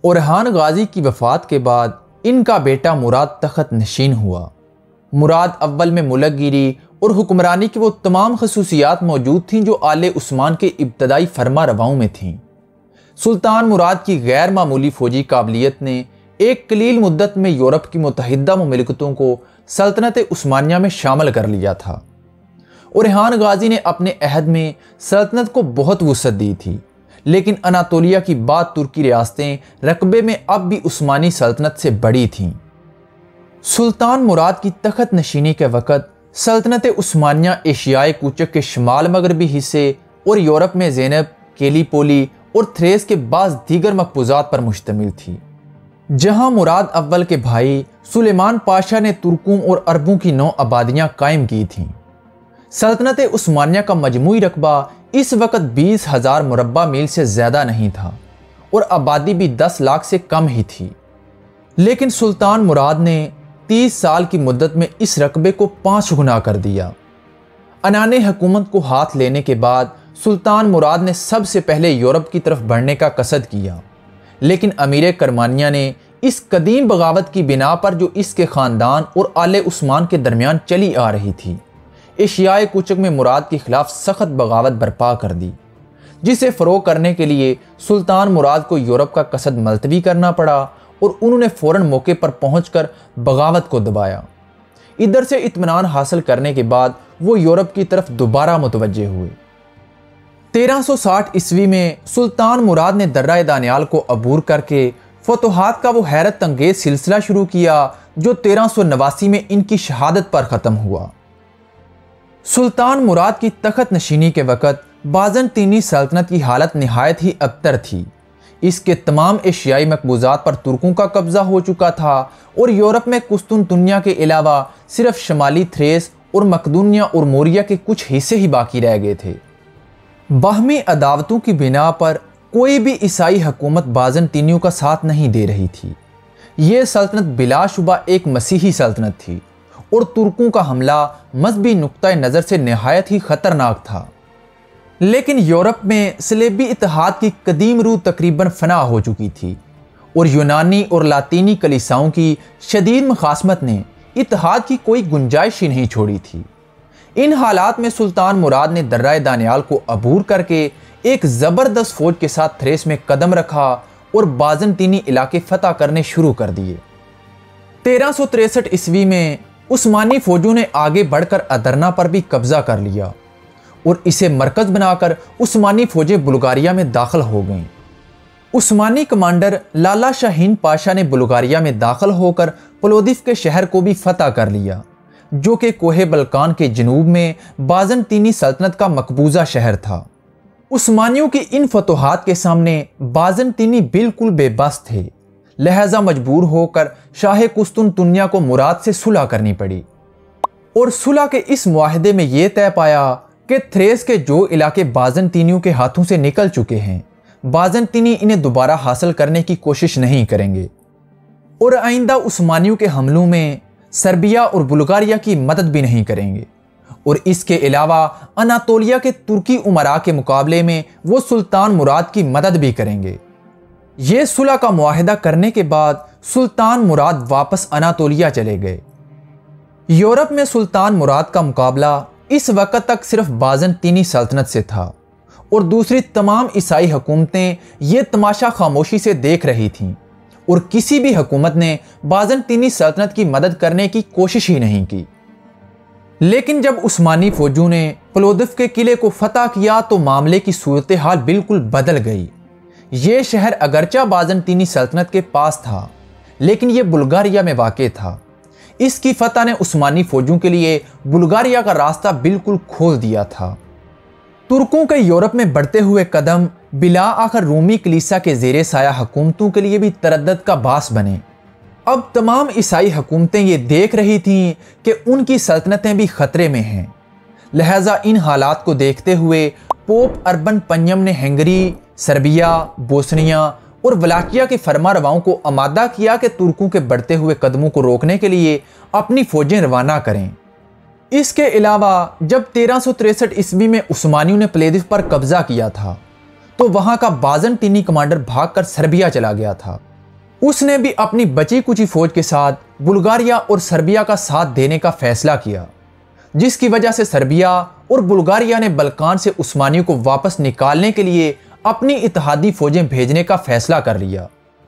اورحان غازی کی وفات کے بعد ان کا بیٹا مراد تخت نشین ہوا۔ مراد اول میں ملک گیری اور حکمرانی کی وہ تمام خصوصیات موجود تھیں جو آل عثمان کے ابتدائی فرما رواؤں میں تھیں۔ سلطان مراد کی غیر معمولی فوجی قابلیت نے ایک قلیل مدت میں یورپ کی متحدہ مملکتوں کو سلطنت عثمانیہ میں شامل کر لیا تھا۔ اورحان غازی نے اپنے عہد میں سلطنت کو بہت وسعت دی تھی، لیکن اناطولیہ کی بعض ترکی ریاستیں رقبے میں اب بھی عثمانی سلطنت سے بڑی تھیں۔ سلطان مراد کی تخت نشینی کے وقت سلطنت عثمانیہ ایشیائے کوچک کے شمال مغربی حصے اور یورپ میں زینب، کیلیپولی اور تھریس کے بعض دیگر مقبوضات پر مشتمل تھی، جہاں مراد اول کے بھائی سلیمان پاشا نے ترکوں اور عربوں کی 9 آبادیاں قائم کی تھیں۔ سلطنت عثمانیہ کا مجموعی رقبہ اس وقت 20,000 مربع میل سے زیادہ نہیں تھا اور آبادی بھی 10 لاکھ سے کم ہی تھی، لیکن سلطان مراد نے 30 سال کی مدت میں اس رقبے کو 5 گنا کر دیا۔ عنان حکومت کو ہاتھ لینے کے بعد سلطان مراد نے سب سے پہلے یورپ کی طرف بڑھنے کا قصد کیا، لیکن امیر کرمانیہ نے اس قدیم بغاوت کی بنا پر جو اس کے خاندان اور آل عثمان کے درمیان چلی آ رہی تھی، ایشیائے کوچک میں مراد کے خلاف سخت بغاوت برپا کر دی، جسے فروغ کرنے کے لیے سلطان مراد کو یورپ کا قصد ملتوی کرنا پڑا اور انہوں نے فوراً موقع پر پہنچ کر بغاوت کو دبایا۔ ادھر سے اطمینان حاصل کرنے کے بعد وہ یورپ کی طرف دوبارہ متوجہ ہوئے۔ 1360 عیسوی میں سلطان مراد نے درہ دانیال کو عبور کر کے فتوحات کا وہ حیرت انگیز سلسلہ شروع کیا جو 1389 میں ان کی شہادت پر ختم ہوا۔ سلطان مراد کی تخت نشینی کے وقت بازنطینی سلطنت کی حالت نہایت ہی ابتر تھی۔ اس کے تمام ایشیائی مقبوضات پر ترکوں کا قبضہ ہو چکا تھا اور یورپ میں قسطنطنیہ کے علاوہ صرف شمالی تھریس اور مقدونیہ اور موریا کے کچھ حصے ہی باقی رہ گئے تھے۔ باہمی عداوتوں کی بنا پر کوئی بھی عیسائی حکومت بازنطینیوں کا ساتھ نہیں دے رہی تھی۔ یہ سلطنت بلا شبہ ایک مسیحی سلطنت تھی اور ترکوں کا حملہ مذہبی نقطۂ نظر سے نہایت ہی خطرناک تھا، لیکن یورپ میں صلیبی اتحاد کی قدیم روح تقریباً فنا ہو چکی تھی اور یونانی اور لاطینی کلیساؤں کی شدید مخاصمت نے اتحاد کی کوئی گنجائش ہی نہیں چھوڑی تھی۔ ان حالات میں سلطان مراد نے درہ دانیال کو عبور کر کے ایک زبردست فوج کے ساتھ تھریس میں قدم رکھا اور بازنطینی علاقے فتح کرنے شروع کر دیے۔ 1363 عیسوی میں عثمانی فوجوں نے آگے بڑھ کر ادرنا پر بھی قبضہ کر لیا اور اسے مرکز بنا کر عثمانی فوجیں بلغاریہ میں داخل ہو گئیں۔ عثمانی کمانڈر لالا شاہین پاشا نے بلغاریہ میں داخل ہو کر پلودیف کے شہر کو بھی فتح کر لیا، جو کہ کوہ بلقان کے جنوب میں بازنطینی سلطنت کا مقبوضہ شہر تھا۔ عثمانیوں کی ان فتوحات کے سامنے بازنطینی بالکل بے بس تھے، لہذا مجبور ہو کر شاہ قسطنطنیہ کو مراد سے صلح کرنی پڑی اور صلح کے اس معاہدے میں یہ طے پایا کہ تھریس کے جو علاقے بازنطینیوں کے ہاتھوں سے نکل چکے ہیں، بازنطینی انہیں دوبارہ حاصل کرنے کی کوشش نہیں کریں گے اور آئندہ عثمانیوں کے حملوں میں سربیا اور بلغاریہ کی مدد بھی نہیں کریں گے، اور اس کے علاوہ اناطولیہ کے ترکی امراء کے مقابلے میں وہ سلطان مراد کی مدد بھی کریں گے۔ یہ صلح کا معاہدہ کرنے کے بعد سلطان مراد واپس اناطولیہ چلے گئے۔ یورپ میں سلطان مراد کا مقابلہ اس وقت تک صرف بازنطینی سلطنت سے تھا اور دوسری تمام عیسائی حکومتیں یہ تماشا خاموشی سے دیکھ رہی تھیں اور کسی بھی حکومت نے بازنطینی سلطنت کی مدد کرنے کی کوشش ہی نہیں کی۔ لیکن جب عثمانی فوجوں نے پلودیف کے قلعے کو فتح کیا تو معاملے کی صورتحال بالکل بدل گئی۔ یہ شہر اگرچہ بازنطینی سلطنت کے پاس تھا، لیکن یہ بلغاریہ میں واقع تھا۔ اس کی فتح نے عثمانی فوجوں کے لیے بلغاریہ کا راستہ بالکل کھول دیا تھا۔ ترکوں کے یورپ میں بڑھتے ہوئے قدم بلا آخر رومی کلیسا کے زیر سایہ حکومتوں کے لیے بھی تردد کا باعث بنے۔ اب تمام عیسائی حکومتیں یہ دیکھ رہی تھیں کہ ان کی سلطنتیں بھی خطرے میں ہیں، لہٰذا ان حالات کو دیکھتے ہوئے پوپ اربن پنجم نے ہنگری، سربیا، بوسنیا اور ولاکیا کے فرما رواؤں کو آمادہ کیا کہ ترکوں کے بڑھتے ہوئے قدموں کو روکنے کے لیے اپنی فوجیں روانہ کریں۔ اس کے علاوہ جب 1363 عیسوی میں عثمانیوں نے پلیدف پر قبضہ کیا تھا تو وہاں کا بازنطینی کمانڈر بھاگ کر سربیا چلا گیا تھا اس نے بھی اپنی بچی کچی فوج کے ساتھ بلغاریہ اور سربیا کا ساتھ دینے کا فیصلہ کیا، جس کی وجہ سے سربیا اور بلغاریہ نے بلقان سے عثمانیوں کو واپس نکالنے کے لیے اپنی اتحادی فوجیں بھیجنے کا فیصلہ کر لیا۔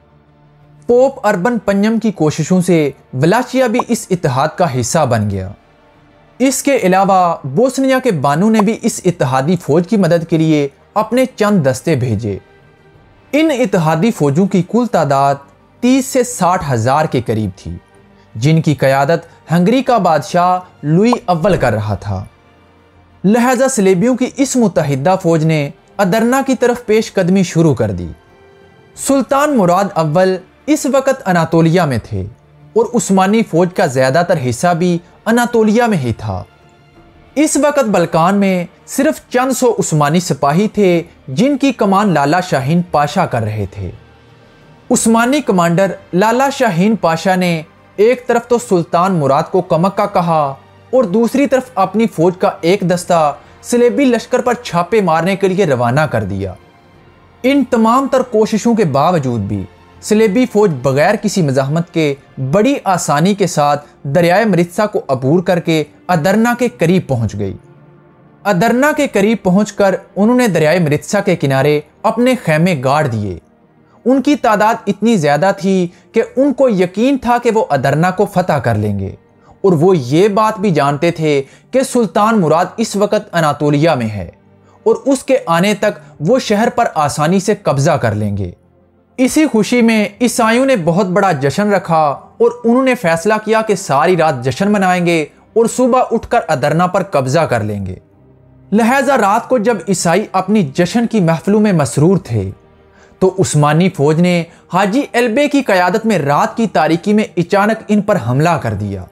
پوپ اربن پنجم کی کوششوں سے ولاچیا بھی اس اتحاد کا حصہ بن گیا۔ اس کے علاوہ بوسنیا کے بانو نے بھی اس اتحادی فوج کی مدد کے لیے اپنے چند دستے بھیجے۔ ان اتحادی فوجوں کی کل تعداد 30 سے 60 ہزار کے قریب تھی، جن کی قیادت ہنگری کا بادشاہ لوئی اول کر رہا تھا۔ لہذا صلیبیوں کی اس متحدہ فوج نے ادرنا کی طرف پیش قدمی شروع کر دی۔ سلطان مراد اول اس وقت اناطولیہ میں تھے اور عثمانی فوج کا زیادہ تر حصہ بھی اناطولیہ میں ہی تھا۔ اس وقت بلقان میں صرف چند سو عثمانی سپاہی تھے جن کی کمان لالا شاہین پاشا کر رہے تھے۔ عثمانی کمانڈر لالا شاہین پاشا نے ایک طرف تو سلطان مراد کو کمکہ کہا اور دوسری طرف اپنی فوج کا ایک دستہ صلیبی لشکر پر چھاپے مارنے کے لیے روانہ کر دیا۔ ان تمام تر کوششوں کے باوجود بھی صلیبی فوج بغیر کسی مزاحمت کے بڑی آسانی کے ساتھ دریائے مرتسا کو عبور کر کے ادرنا کے قریب پہنچ گئی۔ ادرنا کے قریب پہنچ کر انہوں نے دریائے مرتسا کے کنارے اپنے خیمے گاڑ دیے۔ ان کی تعداد اتنی زیادہ تھی کہ ان کو یقین تھا کہ وہ ادرنا کو فتح کر لیں گے، اور وہ یہ بات بھی جانتے تھے کہ سلطان مراد اس وقت اناطولیہ میں ہے اور اس کے آنے تک وہ شہر پر آسانی سے قبضہ کر لیں گے۔ اسی خوشی میں عیسائیوں نے بہت بڑا جشن رکھا اور انہوں نے فیصلہ کیا کہ ساری رات جشن منائیں گے اور صبح اٹھ کر ادرنا پر قبضہ کر لیں گے۔ لہٰذا رات کو جب عیسائی اپنی جشن کی محفلوں میں مسرور تھے تو عثمانی فوج نے حاجی ایلبے کی قیادت میں رات کی تاریکی میں اچانک ان پر حملہ کر دیا۔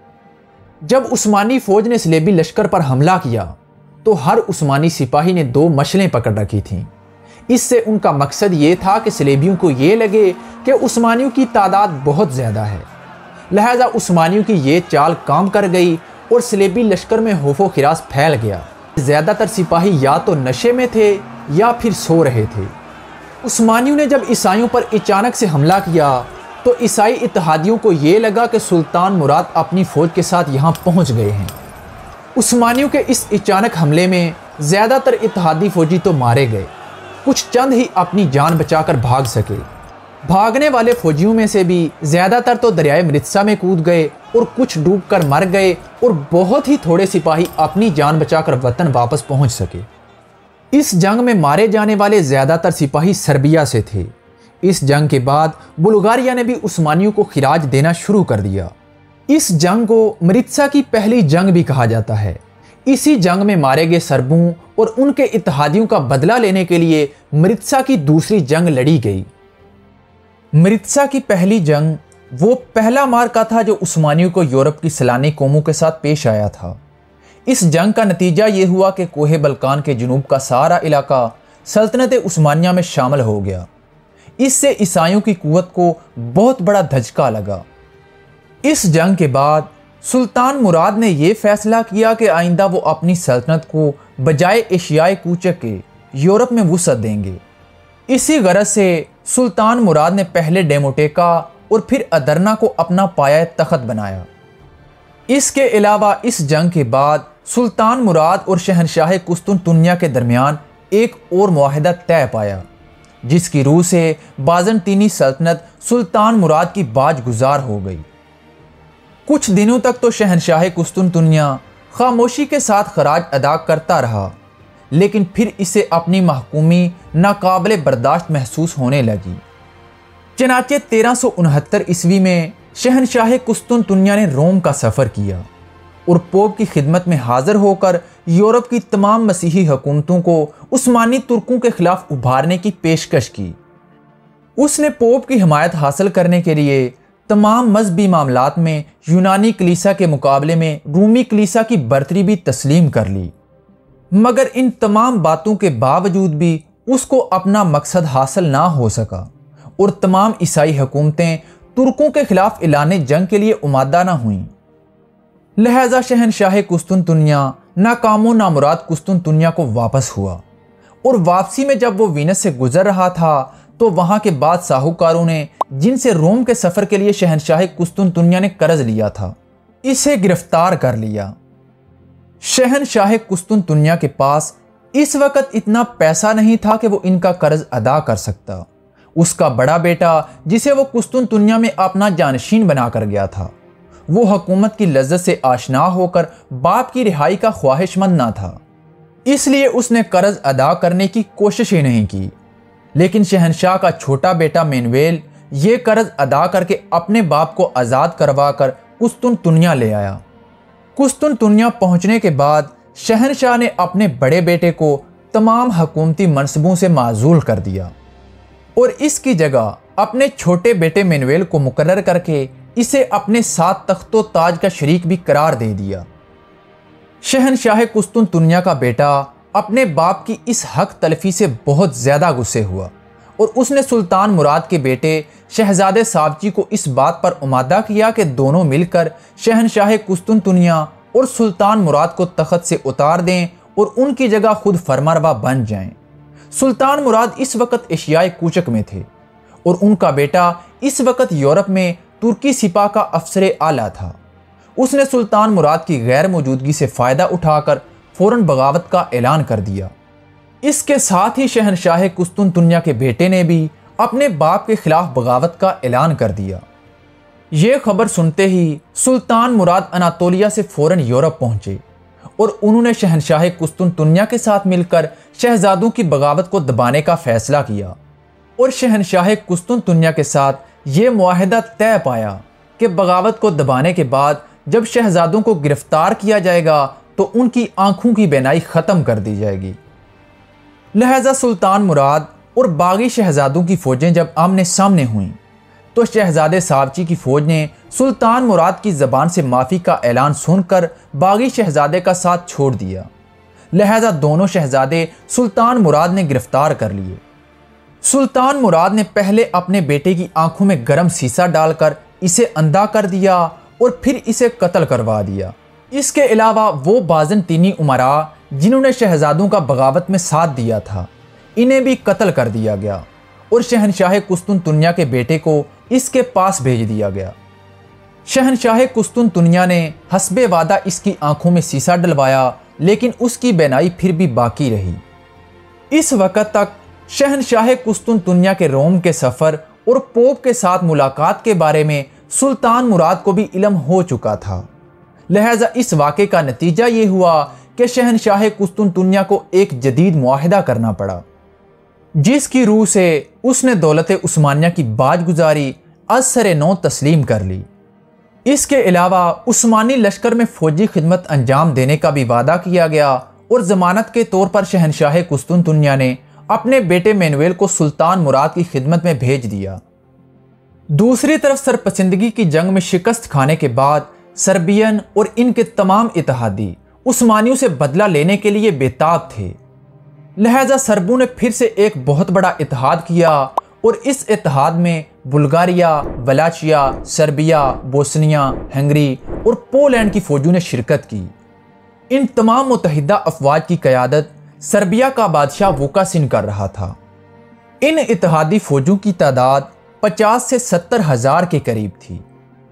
جب عثمانی فوج نے صلیبی لشکر پر حملہ کیا تو ہر عثمانی سپاہی نے 2 مشلیں پکڑ رکھی تھیں۔ اس سے ان کا مقصد یہ تھا کہ صلیبیوں کو یہ لگے کہ عثمانیوں کی تعداد بہت زیادہ ہے۔ لہذا عثمانیوں کی یہ چال کام کر گئی اور صلیبی لشکر میں خوف و ہراس پھیل گیا۔ زیادہ تر سپاہی یا تو نشے میں تھے یا پھر سو رہے تھے۔ عثمانیوں نے جب عیسائیوں پر اچانک سے حملہ کیا تو عیسائی اتحادیوں کو یہ لگا کہ سلطان مراد اپنی فوج کے ساتھ یہاں پہنچ گئے ہیں۔ عثمانیوں کے اس اچانک حملے میں زیادہ تر اتحادی فوجی تو مارے گئے، کچھ چند ہی اپنی جان بچا کر بھاگ سکے۔ بھاگنے والے فوجیوں میں سے بھی زیادہ تر تو دریائے مرتسا میں کود گئے اور کچھ ڈوب کر مر گئے، اور بہت ہی تھوڑے سپاہی اپنی جان بچا کر وطن واپس پہنچ سکے۔ اس جنگ میں مارے جانے والے زیادہ تر سپاہی سربیا سے تھے۔ اس جنگ کے بعد بلغاریہ نے بھی عثمانیوں کو خراج دینا شروع کر دیا۔ اس جنگ کو مرتسا کی پہلی جنگ بھی کہا جاتا ہے۔ اسی جنگ میں مارے گئے سربوں اور ان کے اتحادیوں کا بدلہ لینے کے لیے مرتسا کی دوسری جنگ لڑی گئی۔ مرتسا کی پہلی جنگ وہ پہلا معرکہ تھا جو عثمانیوں کو یورپ کی سلانی قوموں کے ساتھ پیش آیا تھا۔ اس جنگ کا نتیجہ یہ ہوا کہ کوہ بلقان کے جنوب کا سارا علاقہ سلطنت عثمانیہ میں شامل ہو گیا۔ اس سے عیسائیوں کی قوت کو بہت بڑا دھچکا لگا۔ اس جنگ کے بعد سلطان مراد نے یہ فیصلہ کیا کہ آئندہ وہ اپنی سلطنت کو بجائے ایشیائی کوچک کے یورپ میں وسعت دیں گے۔ اسی غرض سے سلطان مراد نے پہلے ڈیموٹیکا اور پھر ادرنا کو اپنا پایہ تخت بنایا۔ اس کے علاوہ اس جنگ کے بعد سلطان مراد اور شہنشاہ قسطنطنیہ کے درمیان ایک اور معاہدہ طے پایا، جس کی روح سے بازنطینی سلطنت سلطان مراد کی باج گزار ہو گئی۔ کچھ دنوں تک تو شہنشاہ قسطنطنیہ خاموشی کے ساتھ خراج ادا کرتا رہا، لیکن پھر اسے اپنی محکومی ناقابل برداشت محسوس ہونے لگی۔ چنانچہ 1369 عیسوی میں شہنشاہ قسطنطنیہ نے روم کا سفر کیا اور پوپ کی خدمت میں حاضر ہو کر یورپ کی تمام مسیحی حکومتوں کو عثمانی ترکوں کے خلاف ابھارنے کی پیشکش کی۔ اس نے پوپ کی حمایت حاصل کرنے کے لیے تمام مذہبی معاملات میں یونانی کلیسا کے مقابلے میں رومی کلیسا کی برتری بھی تسلیم کر لی، مگر ان تمام باتوں کے باوجود بھی اس کو اپنا مقصد حاصل نہ ہو سکا اور تمام عیسائی حکومتیں ترکوں کے خلاف اعلان جنگ کے لیے آمادہ نہ ہوئیں۔ لہذا شہنشاہ قسطنطنیہ ناکام و نامراد قسطنطنیہ کو واپس ہوا، اور واپسی میں جب وہ وینس سے گزر رہا تھا تو وہاں کے بعد ساہوکاروں نے جن سے روم کے سفر کے لیے شہنشاہ قسطنطنیہ نے قرض لیا تھا اسے گرفتار کر لیا۔ شہنشاہ قسطنطنیہ کے پاس اس وقت اتنا پیسہ نہیں تھا کہ وہ ان کا قرض ادا کر سکتا۔ اس کا بڑا بیٹا جسے وہ قسطنطنیہ میں اپنا جانشین بنا کر گیا تھا، وہ حکومت کی لذت سے آشنا ہو کر باپ کی رہائی کا خواہش مند نہ تھا، اس لیے اس نے قرض ادا کرنے کی کوشش ہی نہیں کی۔ لیکن شہنشاہ کا چھوٹا بیٹا مینویل یہ قرض ادا کر کے اپنے باپ کو آزاد کروا کر قسطنطنیہ لے آیا۔ قسطنطنیہ پہنچنے کے بعد شہنشاہ نے اپنے بڑے بیٹے کو تمام حکومتی منصبوں سے معزول کر دیا اور اس کی جگہ اپنے چھوٹے بیٹے مینویل کو مقرر کر کے اسے اپنے ساتھ تخت و تاج کا شریک بھی قرار دے دیا۔ شہنشاہ قسطنطنیہ کا بیٹا اپنے باپ کی اس حق تلفی سے بہت زیادہ غصے ہوا اور اس نے سلطان مراد کے بیٹے شہزادے ساوچی کو اس بات پر آمادہ کیا کہ دونوں مل کر شہنشاہ قسطنطنیہ اور سلطان مراد کو تخت سے اتار دیں اور ان کی جگہ خود فرمانروا بن جائیں۔ سلطان مراد اس وقت ایشیائے کوچک میں تھے اور ان کا بیٹا اس وقت یورپ میں ترکی سپاہ کا افسر اعلیٰ تھا۔ اس نے سلطان مراد کی غیر موجودگی سے فائدہ اٹھا کر فوراً بغاوت کا اعلان کر دیا۔ اس کے ساتھ ہی شہنشاہ قسطنطنیہ کے بیٹے نے بھی اپنے باپ کے خلاف بغاوت کا اعلان کر دیا۔ یہ خبر سنتے ہی سلطان مراد اناطولیہ سے فوراً یورپ پہنچے اور انہوں نے شہنشاہ قسطنطنیہ کے ساتھ مل کر شہزادوں کی بغاوت کو دبانے کا فیصلہ کیا اور شہنشاہ قسطنطنیہ کے ساتھ یہ معاہدہ طے پایا کہ بغاوت کو دبانے کے بعد جب شہزادوں کو گرفتار کیا جائے گا تو ان کی آنکھوں کی بینائی ختم کر دی جائے گی۔ لہذا سلطان مراد اور باغی شہزادوں کی فوجیں جب آمنے سامنے ہوئیں تو شہزادے ساوچی کی فوج نے سلطان مراد کی زبان سے معافی کا اعلان سن کر باغی شہزادے کا ساتھ چھوڑ دیا۔ لہذا دونوں شہزادے سلطان مراد نے گرفتار کر لیے۔ سلطان مراد نے پہلے اپنے بیٹے کی آنکھوں میں گرم سیسا ڈال کر اسے اندھا کر دیا اور پھر اسے قتل کروا دیا۔ اس کے علاوہ وہ بازنطینی امراء جنہوں نے شہزادوں کا بغاوت میں ساتھ دیا تھا انہیں بھی قتل کر دیا گیا اور شہنشاہ قسطنطنیہ کے بیٹے کو اس کے پاس بھیج دیا گیا۔ شہنشاہ قسطنطنیہ نے حسب وعدہ اس کی آنکھوں میں سیسا ڈلوایا لیکن اس کی بینائی پھر بھی باقی رہی۔ اس وقت تک شہنشاہ قسطنطنیہ کے روم کے سفر اور پوپ کے ساتھ ملاقات کے بارے میں سلطان مراد کو بھی علم ہو چکا تھا۔ لہذا اس واقعے کا نتیجہ یہ ہوا کہ شہنشاہ قسطنطنیہ کو ایک جدید معاہدہ کرنا پڑا جس کی روح سے اس نے دولت عثمانیہ کی باج گزاری از سر نو تسلیم کر لی۔ اس کے علاوہ عثمانی لشکر میں فوجی خدمت انجام دینے کا بھی وعدہ کیا گیا اور ضمانت کے طور پر شہنشاہ قسطنطنیہ نے اپنے بیٹے مینویل کو سلطان مراد کی خدمت میں بھیج دیا۔ دوسری طرف سرپسندگی کی جنگ میں شکست کھانے کے بعد سربین اور ان کے تمام اتحادی عثمانیوں سے بدلہ لینے کے لیے بےتاب تھے۔ لہذا سربوں نے پھر سے ایک بہت بڑا اتحاد کیا اور اس اتحاد میں بلغاریہ، ولاچیا، سربیا، بوسنیا، ہنگری اور پولینڈ کی فوجوں نے شرکت کی۔ ان تمام متحدہ افواج کی قیادت سربیا کا بادشاہ ووکاسن کر رہا تھا۔ ان اتحادی فوجوں کی تعداد 50 سے 70 ہزار کے قریب تھی۔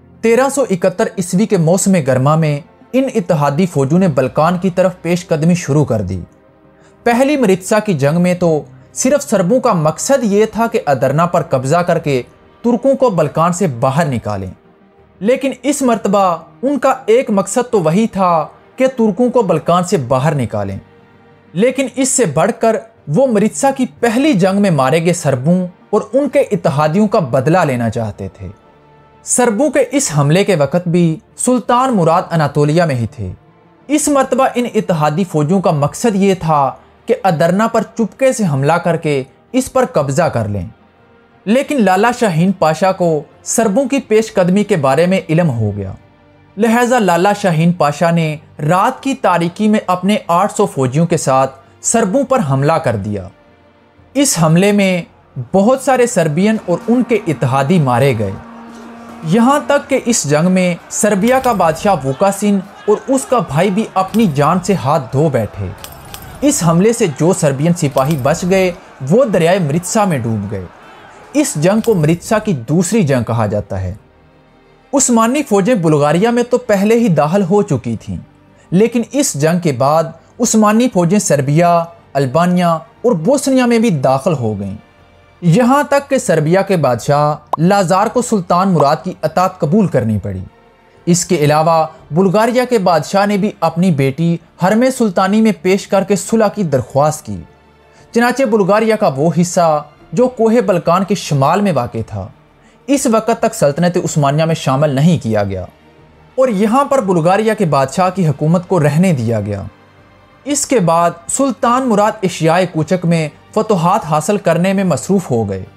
1371 عیسوی کے موسم گرما میں ان اتحادی فوجوں نے بلکان کی طرف پیش قدمی شروع کر دی۔ پہلی مریتسا کی جنگ میں تو صرف سربوں کا مقصد یہ تھا کہ ادرنا پر قبضہ کر کے ترکوں کو بلکان سے باہر نکالیں، لیکن اس مرتبہ ان کا ایک مقصد تو وہی تھا کہ ترکوں کو بلکان سے باہر نکالیں، لیکن اس سے بڑھ کر وہ مریتسا کی پہلی جنگ میں مارے گئے سربوں اور ان کے اتحادیوں کا بدلہ لینا چاہتے تھے۔ سربوں کے اس حملے کے وقت بھی سلطان مراد اناطولیہ میں ہی تھے۔ اس مرتبہ ان اتحادی فوجوں کا مقصد یہ تھا کہ ادرنا پر چپکے سے حملہ کر کے اس پر قبضہ کر لیں، لیکن لالا شاہین پاشا کو سربوں کی پیش قدمی کے بارے میں علم ہو گیا۔ لہذا لالا شاہین پاشا نے رات کی تاریکی میں اپنے 800 فوجیوں کے ساتھ سربوں پر حملہ کر دیا۔ اس حملے میں بہت سارے سربین اور ان کے اتحادی مارے گئے، یہاں تک کہ اس جنگ میں سربیا کا بادشاہ ووکاسن اور اس کا بھائی بھی اپنی جان سے ہاتھ دھو بیٹھے۔ اس حملے سے جو سربین سپاہی بچ گئے وہ دریائے مریتسا میں ڈوب گئے اس جنگ کو مریتسا کی دوسری جنگ کہا جاتا ہے۔ عثمانی فوجیں بلغاریہ میں تو پہلے ہی داخل ہو چکی تھیں، لیکن اس جنگ کے بعد عثمانی فوجیں سربیا، البانیا اور بوسنیا میں بھی داخل ہو گئیں، یہاں تک کہ سربیا کے بادشاہ لازار کو سلطان مراد کی اطاعت قبول کرنی پڑی۔ اس کے علاوہ بلغاریہ کے بادشاہ نے بھی اپنی بیٹی حرم سلطانی میں پیش کر کے صلح کی درخواست کی، چنانچہ بلغاریہ کا وہ حصہ جو کوہ بلقان کے شمال میں واقع تھا اس وقت تک سلطنت عثمانیہ میں شامل نہیں کیا گیا، اور یہاں پر بلغاریہ کے بادشاہ کی حکومت کو رہنے دیا گیا۔ اس کے بعد سلطان مراد ایشیائے کوچک میں فتوحات حاصل کرنے میں مصروف ہو گئے۔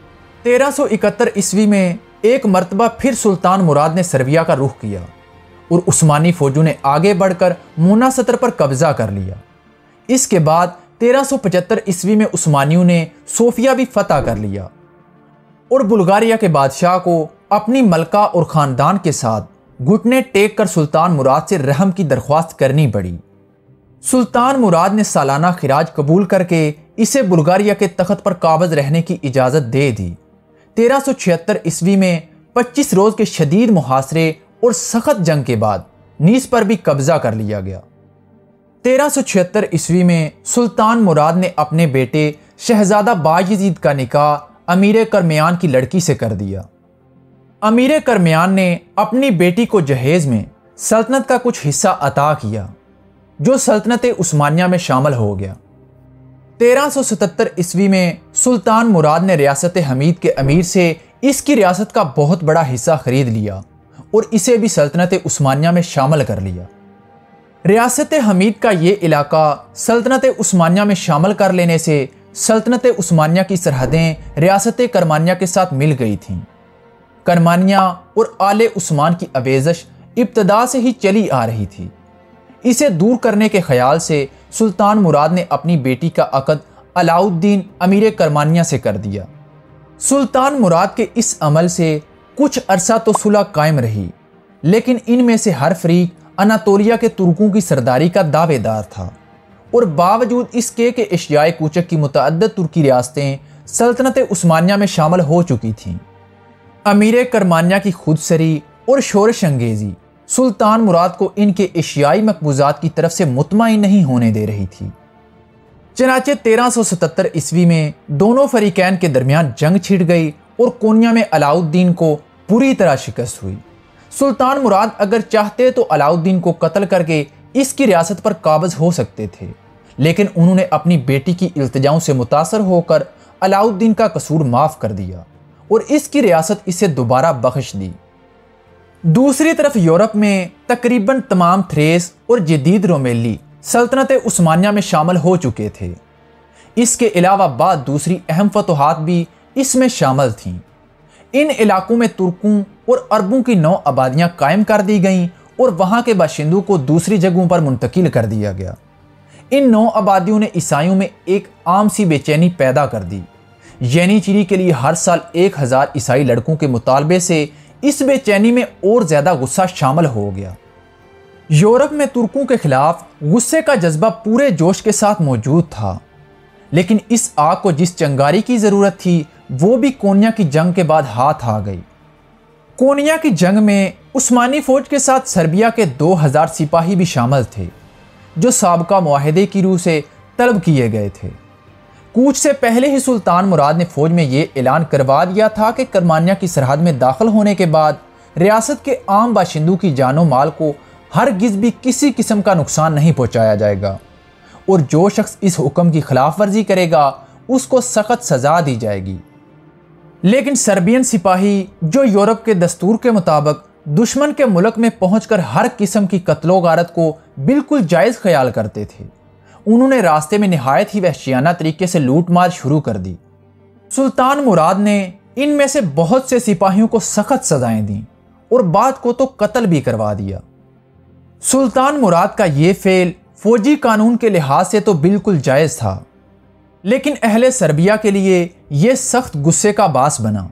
1371 عیسوی میں ایک مرتبہ پھر سلطان مراد نے سربیا کا رخ کیا اور عثمانی فوجوں نے آگے بڑھ کر مونا سطر پر قبضہ کر لیا۔ اس کے بعد 1375 عیسوی میں عثمانیوں نے صوفیہ بھی فتح کر لیا اور بلغاریہ کے بادشاہ کو اپنی ملکہ اور خاندان کے ساتھ گھٹنے ٹیک کر سلطان مراد سے رحم کی درخواست کرنی پڑی۔ سلطان مراد نے سالانہ خراج قبول کر کے اسے بلغاریہ کے تخت پر قابض رہنے کی اجازت دے دی۔ 1376 عیسوی میں 25 روز کے شدید محاصرے اور سخت جنگ کے بعد نیس پر بھی قبضہ کر لیا گیا۔ 1376 عیسوی میں سلطان مراد نے اپنے بیٹے شہزادہ باجیزید کا نکاح امیر کرمیان کی لڑکی سے کر دیا۔ امیر کرمیان نے اپنی بیٹی کو جہیز میں سلطنت کا کچھ حصہ عطا کیا جو سلطنت عثمانیہ میں شامل ہو گیا۔ 1377 عیسوی میں سلطان مراد نے ریاست حمید کے امیر سے اس کی ریاست کا بہت بڑا حصہ خرید لیا اور اسے بھی سلطنت عثمانیہ میں شامل کر لیا۔ ریاست حمید کا یہ علاقہ سلطنت عثمانیہ میں شامل کر لینے سے سلطنت عثمانیہ کی سرحدیں ریاست کرمانیہ کے ساتھ مل گئی تھیں۔ کرمانیہ اور آل عثمان کی آویزش ابتدا سے ہی چلی آ رہی تھی۔ اسے دور کرنے کے خیال سے سلطان مراد نے اپنی بیٹی کا عقد علاؤ الدین امیر کرمانیہ سے کر دیا۔ سلطان مراد کے اس عمل سے کچھ عرصہ تو صلح قائم رہی، لیکن ان میں سے ہر فریق اناطولیہ کے ترکوں کی سرداری کا دعوے دار تھا، اور باوجود اس کے کہ ایشیائے کوچک کی متعدد ترکی ریاستیں سلطنت عثمانیہ میں شامل ہو چکی تھیں، امیر کرمانیہ کی خودسری اور شورش انگیزی سلطان مراد کو ان کے ایشیائی مقبوضات کی طرف سے مطمئن نہیں ہونے دے رہی تھی۔ چنانچہ 1377 عیسوی میں دونوں فریقین کے درمیان جنگ چھڑ گئی اور کونیا میں علاؤ الدین کو بری طرح شکست ہوئی۔ سلطان مراد اگر چاہتے تو علاؤ الدین کو قتل کر کے اس کی ریاست پر قابض ہو سکتے تھے، لیکن انہوں نے اپنی بیٹی کی التجاؤں سے متاثر ہو کر علاؤ الدین کا قصور معاف کر دیا اور اس کی ریاست اسے دوبارہ بخش دی۔ دوسری طرف یورپ میں تقریباً تمام تھریس اور جدید رومیلی سلطنت عثمانیہ میں شامل ہو چکے تھے۔ اس کے علاوہ بعض دوسری اہم فتوحات بھی اس میں شامل تھیں۔ ان علاقوں میں ترکوں اور عربوں کی 9 آبادیاں قائم کر دی گئیں اور وہاں کے باشندوں کو دوسری جگہوں پر منتقل کر دیا گیا۔ ان 9 آبادیوں نے عیسائیوں میں ایک عام سی بے چینی پیدا کر دی۔ ینیچیری کے لیے ہر سال 1000 عیسائی لڑکوں کے مطالبے سے اس بے چینی میں اور زیادہ غصہ شامل ہو گیا۔ یورپ میں ترکوں کے خلاف غصے کا جذبہ پورے جوش کے ساتھ موجود تھا، لیکن اس آگ کو جس چنگاری کی ضرورت تھی وہ بھی کونیا کی جنگ کے بعد ہاتھ آ گئی۔ کونیا کی جنگ میں عثمانی فوج کے ساتھ سربیا کے 2000 سپاہی بھی شامل تھے جو سابقہ معاہدے کی روح سے طلب کیے گئے تھے۔ کوچ سے پہلے ہی سلطان مراد نے فوج میں یہ اعلان کروا دیا تھا کہ کرمانیہ کی سرحد میں داخل ہونے کے بعد ریاست کے عام باشندوں کی جان و مال کو ہرگز بھی کسی قسم کا نقصان نہیں پہنچایا جائے گا، اور جو شخص اس حکم کی خلاف ورزی کرے گا اس کو سخت سزا دی جائے گی۔ لیکن سربین سپاہی جو یورپ کے دستور کے مطابق دشمن کے ملک میں پہنچ کر ہر قسم کی قتل و غارت کو بالکل جائز خیال کرتے تھے، انہوں نے راستے میں نہایت ہی وحشیانہ طریقے سے لوٹ مار شروع کر دی۔ سلطان مراد نے ان میں سے بہت سے سپاہیوں کو سخت سزائیں دیں اور بعض کو تو قتل بھی کروا دیا۔ سلطان مراد کا یہ فعل فوجی قانون کے لحاظ سے تو بالکل جائز تھا، لیکن اہل سربیا کے لیے یہ سخت غصے کا باعث بنا۔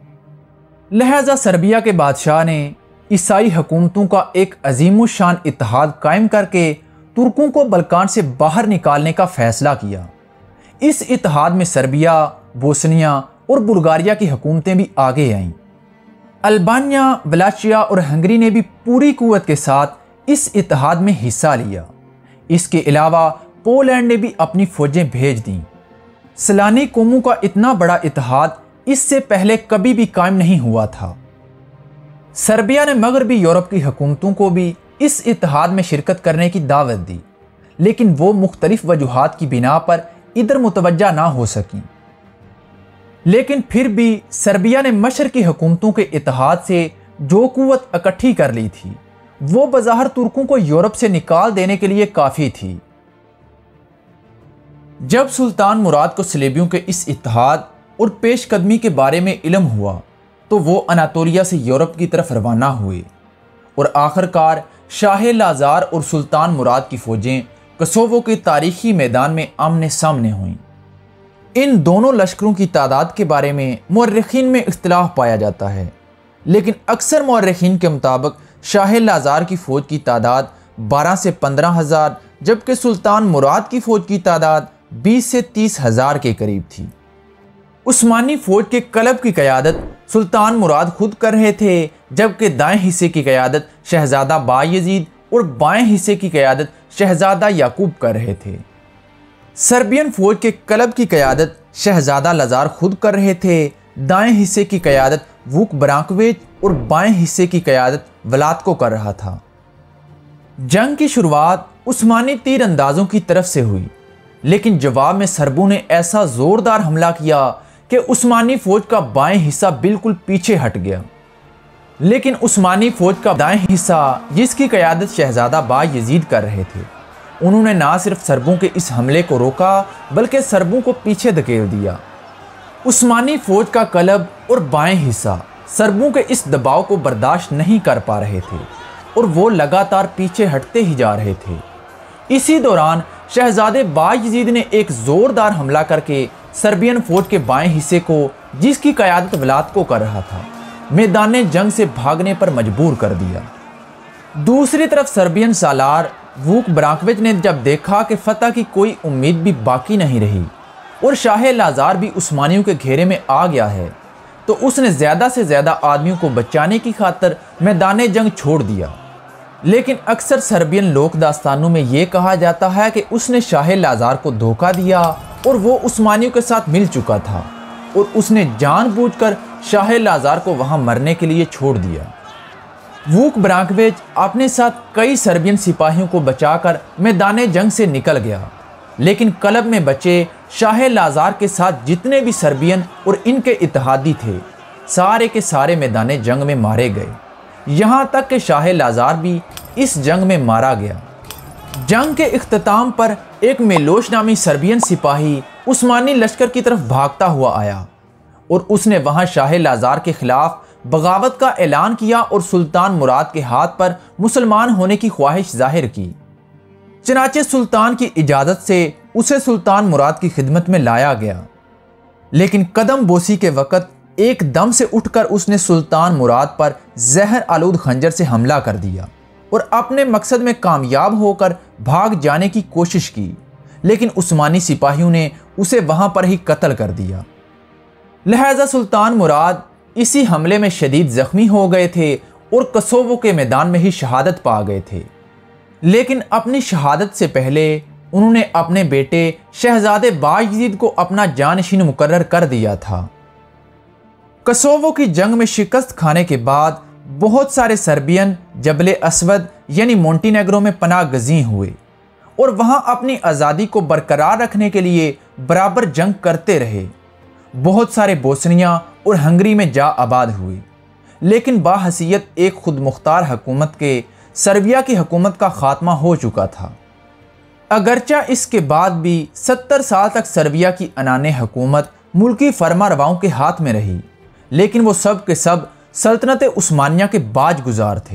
لہذا سربیا کے بادشاہ نے عیسائی حکومتوں کا ایک عظیم الشان اتحاد قائم کر کے ترکوں کو بلقان سے باہر نکالنے کا فیصلہ کیا۔ اس اتحاد میں سربیا، بوسنیا اور بلغاریہ کی حکومتیں بھی آگے آئیں۔ البانیہ، ولاچیا اور ہنگری نے بھی پوری قوت کے ساتھ اس اتحاد میں حصہ لیا۔ اس کے علاوہ پولینڈ نے بھی اپنی فوجیں بھیج دیں۔ سلانی قوموں کا اتنا بڑا اتحاد اس سے پہلے کبھی بھی قائم نہیں ہوا تھا۔ سربیا نے مغربی یورپ کی حکومتوں کو بھی اس اتحاد میں شرکت کرنے کی دعوت دی، لیکن وہ مختلف وجوہات کی بنا پر ادھر متوجہ نہ ہو سکیں۔ لیکن پھر بھی سربیا نے مشرقی حکومتوں کے اتحاد سے جو قوت اکٹھی کر لی تھی وہ بظاہر ترکوں کو یورپ سے نکال دینے کے لیے کافی تھی۔ جب سلطان مراد کو صلیبیوں کے اس اتحاد اور پیش قدمی کے بارے میں علم ہوا تو وہ اناطولیہ سے یورپ کی طرف روانہ ہوئے اور آخر کار شاہ لازار اور سلطان مراد کی فوجیں کسووو کے تاریخی میدان میں آمنے سامنے ہوئیں۔ ان دونوں لشکروں کی تعداد کے بارے میں مورخین میں اختلاف پایا جاتا ہے، لیکن اکثر مورخین کے مطابق شاہ لازار کی فوج کی تعداد 12 سے 15 ہزار جبکہ سلطان مراد کی فوج کی تعداد 20 سے 30 ہزار کے قریب تھی۔ عثمانی فوج کے قلب کی قیادت سلطان مراد خود کر رہے تھے، جبکہ دائیں حصے کی قیادت شہزادہ بایزید اور بائیں حصے کی قیادت شہزادہ یعقوب کر رہے تھے۔ سربین فوج کے قلب کی قیادت شہزادہ لازار خود کر رہے تھے، دائیں حصے کی قیادت ووک برانکویچ اور بائیں حصے کی قیادت ولادکو کر رہا تھا۔ جنگ کی شروعات عثمانی تیر اندازوں کی طرف سے ہوئی، لیکن جواب میں سربوں نے ایسا زوردار حملہ کیا کہ عثمانی فوج کا بائیں حصہ بالکل پیچھے ہٹ گیا۔ لیکن عثمانی فوج کا دائیں حصہ، جس کی قیادت شہزادہ بایزید کر رہے تھے، انہوں نے نہ صرف سربوں کے اس حملے کو روکا بلکہ سربوں کو پیچھے دھکیل دیا۔ عثمانی فوج کا قلب اور بائیں حصہ سربوں کے اس دباؤ کو برداشت نہیں کر پا رہے تھے اور وہ لگاتار پیچھے ہٹتے ہی جا رہے تھے۔ اسی دوران شہزادے بایزید نے ایک زوردار حملہ کر کے سربین فوج کے بائیں حصے کو، جس کی قیادت ولادکو کر رہا تھا، میدان جنگ سے بھاگنے پر مجبور کر دیا۔ دوسری طرف سربین سالار ووک برانکویچ نے جب دیکھا کہ فتح کی کوئی امید بھی باقی نہیں رہی اور شاہ لازار بھی عثمانیوں کے گھیرے میں آ گیا ہے، تو اس نے زیادہ سے زیادہ آدمیوں کو بچانے کی خاطر میدان جنگ چھوڑ دیا۔ لیکن اکثر سربین لوک داستانوں میں یہ کہا جاتا ہے کہ اس نے شاہ لازار کو دھوکہ دیا اور وہ عثمانیوں کے ساتھ مل چکا تھا اور اس نے جان بوجھ کر شاہ لازار کو وہاں مرنے کے لیے چھوڑ دیا۔ ووک برانکویچ اپنے ساتھ کئی سربین سپاہیوں کو بچا کر میدان جنگ سے نکل گیا، لیکن قلب میں بچے شاہ لازار کے ساتھ جتنے بھی سربین اور ان کے اتحادی تھے سارے کے سارے میدان جنگ میں مارے گئے، یہاں تک کہ شاہ لازار بھی اس جنگ میں مارا گیا۔ جنگ کے اختتام پر ایک میلوش نامی سربین سپاہی عثمانی لشکر کی طرف بھاگتا ہوا آیا اور اس نے وہاں شاہ لازار کے خلاف بغاوت کا اعلان کیا اور سلطان مراد کے ہاتھ پر مسلمان ہونے کی خواہش ظاہر کی۔ چنانچہ سلطان کی اجازت سے اسے سلطان مراد کی خدمت میں لایا گیا، لیکن قدم بوسی کے وقت ایک دم سے اٹھ کر اس نے سلطان مراد پر زہر آلود خنجر سے حملہ کر دیا اور اپنے مقصد میں کامیاب ہو کر بھاگ جانے کی کوشش کی، لیکن عثمانی سپاہیوں نے اسے وہاں پر ہی قتل کر دیا۔ لہذا سلطان مراد اسی حملے میں شدید زخمی ہو گئے تھے اور کسووو کے میدان میں ہی شہادت پا گئے تھے۔ لیکن اپنی شہادت سے پہلے انہوں نے اپنے بیٹے شہزادے بایزید کو اپنا جانشین مقرر کر دیا تھا۔ کسووو کی جنگ میں شکست کھانے کے بعد بہت سارے سربین جبل اسود یعنی مونٹینیگرو میں پناہ گزین ہوئے اور وہاں اپنی آزادی کو برقرار رکھنے کے لیے برابر جنگ کرتے رہے۔ بہت سارے بوسنیا اور ہنگری میں جا آباد ہوئے، لیکن باحثیت ایک خود مختار حکومت کے سربیا کی حکومت کا خاتمہ ہو چکا تھا۔ اگرچہ اس کے بعد بھی 70 سال تک سربیا کی انانِ حکومت ملکی فرما رواؤں کے ہاتھ میں رہی، لیکن وہ سب کے سب سلطنت عثمانیہ کے باج گزار تھے۔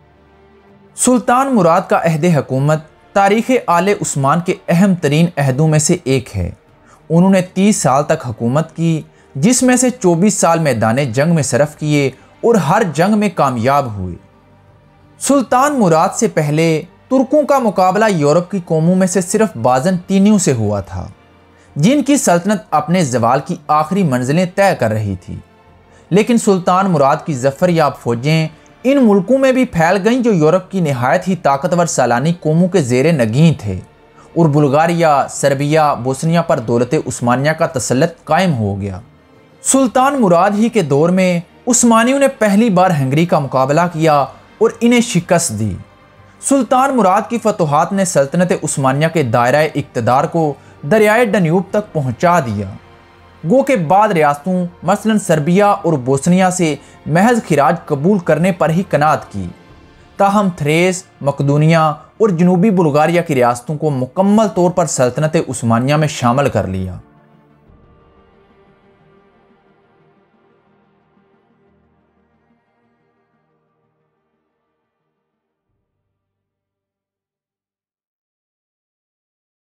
سلطان مراد کا عہد حکومت تاریخ آل عثمان کے اہم ترین عہدوں میں سے ایک ہے۔ انہوں نے 30 سال تک حکومت کی، جس میں سے 24 سال میدان جنگ میں صرف کیے اور ہر جنگ میں کامیاب ہوئے۔ سلطان مراد سے پہلے ترکوں کا مقابلہ یورپ کی قوموں میں سے صرف بازنطینیوں سے ہوا تھا، جن کی سلطنت اپنے زوال کی آخری منزلیں طے کر رہی تھی۔ لیکن سلطان مراد کی ظفر یاب فوجیں ان ملکوں میں بھی پھیل گئیں جو یورپ کی نہایت ہی طاقتور سالانی قوموں کے زیر نگین تھے، اور بلغاریہ، سربیا، بوسنیا پر دولت عثمانیہ کا تسلط قائم ہو گیا۔ سلطان مراد ہی کے دور میں عثمانیوں نے پہلی بار ہنگری کا مقابلہ کیا اور انہیں شکست دی۔ سلطان مراد کی فتوحات نے سلطنت عثمانیہ کے دائرہ اقتدار کو دریائے ڈنیوب تک پہنچا دیا، گو کہ بعد ریاستوں مثلا سربیا اور بوسنیا سے محض خراج قبول کرنے پر ہی قناعت کی، تاہم تھریس، مقدونیہ اور جنوبی بلغاریہ کی ریاستوں کو مکمل طور پر سلطنت عثمانیہ میں شامل کر لیا۔